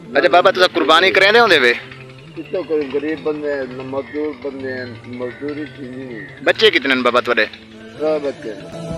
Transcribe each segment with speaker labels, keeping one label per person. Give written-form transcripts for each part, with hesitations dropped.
Speaker 1: अच्छा बाबा तुसा कुर्बानी करें दे होंदे वे
Speaker 2: कितो कोई गरीब बंदे मजदूर बंदे मजदूरी थींदी नहीं।
Speaker 1: बच्चे कितने हैं बाबा तुहाडे?
Speaker 2: 3 बच्चे।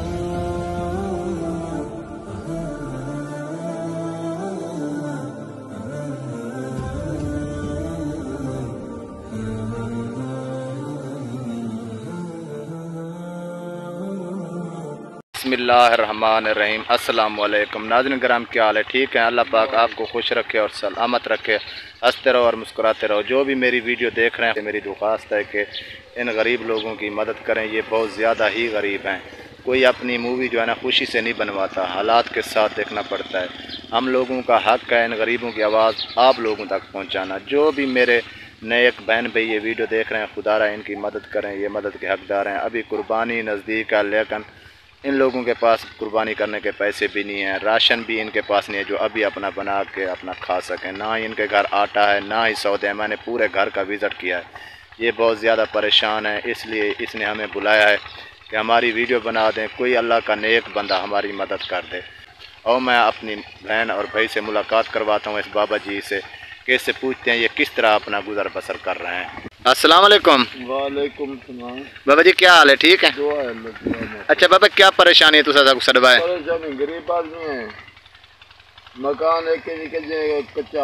Speaker 1: बिस्मिल्लाहिर्रहमानिर्रहीम। अस्सलाम वालेकुम नाज़रीन कराम, क्या हाल है? ठीक है, अल्लाह पाक आपको खुश रखे और सलामत रखे, हंसते रहो और मुस्कुराते रहो। जो भी मेरी वीडियो देख रहे हैं, मेरी दुआस्त है कि इन गरीब लोगों की मदद करें। ये बहुत ज़्यादा ही गरीब हैं। कोई अपनी मूवी जो है ना खुशी से नहीं बनवाता, हालात के साथ देखना पड़ता है। हम लोगों का हक़ है इन गरीबों की आवाज़ आप लोगों तक पहुँचाना। जो भी मेरे नए एक बहन भाई ये वीडियो देख रहे हैं, खुदारा इनकी मदद करें, ये मदद के हकदार हैं। अभी कुर्बानी नज़दीक है, लेकिन इन लोगों के पास कुर्बानी करने के पैसे भी नहीं हैं, राशन भी इनके पास नहीं है जो अभी अपना बना के अपना खा सकें। ना ही इनके घर आटा है, ना ही सौदे हैं। मैंने पूरे घर का विज़िट किया है। ये बहुत ज़्यादा परेशान है, इसलिए इसने हमें बुलाया है कि हमारी वीडियो बना दें, कोई अल्लाह का नेक बंदा हमारी मदद कर दे। और मैं अपनी बहन और भाई से मुलाकात करवाता हूँ, इस बाबा जी से, कि इससे पूछते हैं ये किस तरह अपना गुजर बसर कर रहे हैं। अस्सलाम वालेकुम।
Speaker 2: वालेकुम सलाम।
Speaker 1: बाबा जी क्या हाल है? ठीक है।
Speaker 2: दुआ है अल्लाह।
Speaker 1: अच्छा बाबा क्या परेशानी है तुसा सड़वा है?
Speaker 2: परेशानी गरीब आदमी है, मकान एक के कच्चा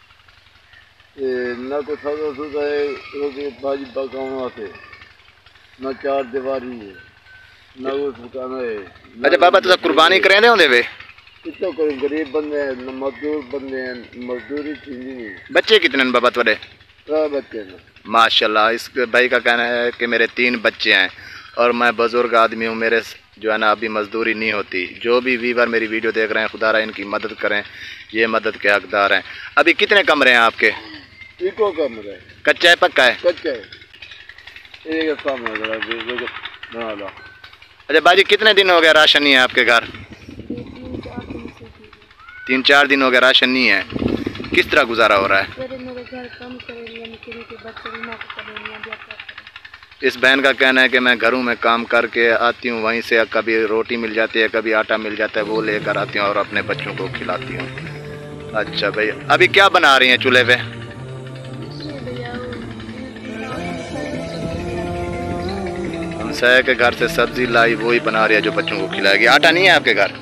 Speaker 2: ना को सदा सुधा है, रोटी भाजी पकाने वास्ते ना चार दीवारी है, ना कुछ दुकान है।
Speaker 1: अच्छा बाबा तुसा कुर्बानी करें दे होंदे वे
Speaker 2: कितो कोई गरीब बंदे मजदूर बंदे मजदूरी थींदी नहीं।
Speaker 1: बच्चे कितने हैं बाबा तुहाडे?
Speaker 2: 3 बच्चे हैं।
Speaker 1: माशाल्लाह। इस भाई का कहना है कि मेरे 3 बच्चे हैं और मैं बुज़ुर्ग आदमी हूँ, मेरे जो है ना अभी मजदूरी नहीं होती। जो भी व्यूअर मेरी वीडियो देख रहे हैं, खुदारा इनकी मदद करें, ये मदद के हकदार हैं। अभी कितने कमरे हैं आपके?
Speaker 2: इको कमरा है।
Speaker 1: कच्चा है पक्का है?
Speaker 2: कच्चा है। एक सामने बना लो।
Speaker 1: अच्छा बाजी कितने दिन हो गए राशन नहीं है आपके घर? 3-4 दिन हो गए राशन नहीं है। किस तरह गुजारा हो रहा है? इस बहन का कहना है कि मैं घरों में काम करके आती हूँ, वहीं से कभी रोटी मिल जाती है, कभी आटा मिल जाता है, वो लेकर आती हूँ और अपने बच्चों को खिलाती हूँ। अच्छा भाई अभी क्या बना रही हैं चूल्हे पे? हमसाया के घर से सब्जी लाई, वही बना रही है जो बच्चों को खिलाएगी। आटा नहीं है आपके घर?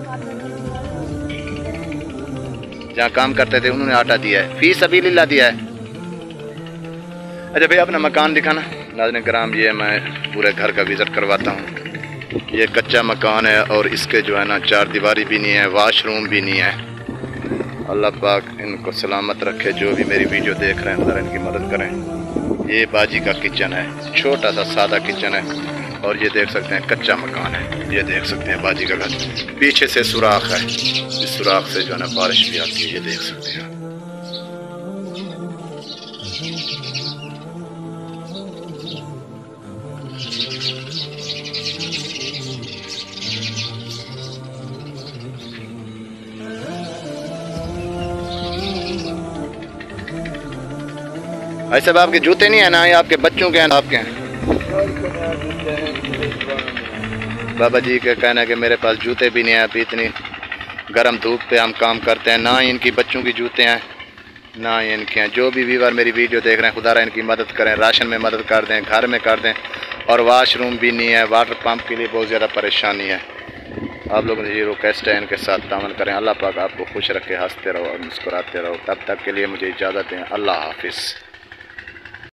Speaker 1: जहाँ काम करते थे उन्होंने आटा दिया है, फी सबीलिल्लाह दिया है। अच्छा भैया अपना मकान दिखाना। नाज़रीन कराम ये मैं पूरे घर का विज़िट करवाता हूँ। ये कच्चा मकान है और इसके जो है ना 4 दीवारी भी नहीं है, वाशरूम भी नहीं है। अल्लाह पाक इनको सलामत रखे। जो भी मेरी वीडियो देख रहे हैं ज़रा इनकी मदद करें। ये बाजी का किचन है, छोटा सा सादा किचन है और ये देख सकते हैं कच्चा मकान है। ये देख सकते हैं बाजी का घर, पीछे से सुराख है, इस सुराख से जो है ना बारिश भी आती है। ये देख सकते हैं। ऐसे अब आपके जूते नहीं है ना, ये आपके बच्चों के हैं? आपके हैं? बाबा जी का कहना है कि मेरे पास जूते भी नहीं है, अभी इतनी गर्म धूप पे हम काम करते हैं। ना ही इनकी बच्चों की जूते हैं, ना ही इनके हैं। जो भी व्यूअर मेरी वीडियो देख रहे हैं, खुदारा इनकी मदद करें, राशन में मदद कर दें, घर में कर दें। और वाशरूम भी नहीं है, वाटर पंप के लिए बहुत ज़्यादा परेशानी है। आप लोगों ने ये रिक्वेस्ट है इनके साथ तामन करें। अल्लाह पाक आपको खुश रखे, हंसते रहो और मुस्कुराते रहो। तब तक के लिए मुझे इजाज़त दें। अल्लाह हाफिज़।